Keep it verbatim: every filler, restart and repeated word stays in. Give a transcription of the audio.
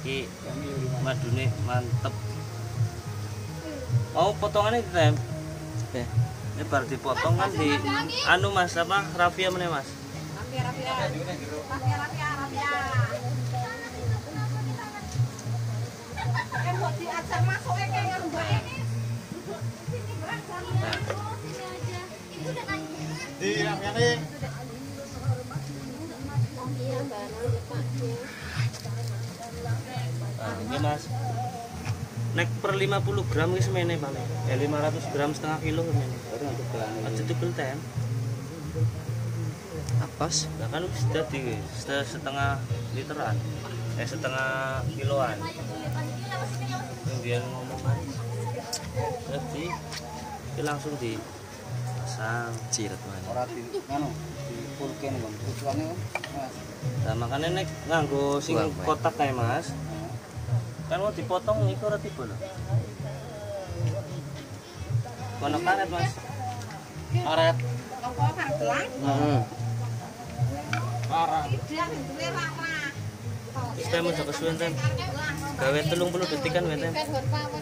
Ki madune mantep. Oh, potongannya tem. Oke. Ini baru dipotong kan di anu Mas apa? Rafia meneh Mas. Rafia Rafia. Rafia Rafia Rafia. Kan buat diajar masuk e kayak mbak ini. Di Rafia nih. Nah, ini Mas. Nek per lima puluh gram wis mene paling. Ya lima ratus gram setengah kilo mene. Baru untuk belanja. Aja tebel tem. Apos. Nah kan wis dadi wis setengah literan. Eh setengah kiloan. Kemudian ngomong kan. Jadi ini langsung dipasang. Ciret mana. Ora di anu di pulken kon. Tujuannya kan. Mas. Nah makanya nek nganggo sing Buang, Mas. kotak kae Mas. Kan mau dipotong iku ora tiba lho. Kono karet Mas. Karet. Apa karet gelang? Heeh. Parah. Dia duwe rara. Wis tem aja kesuwen tem. Gawe telung puluh detik kan wete. Kan horpa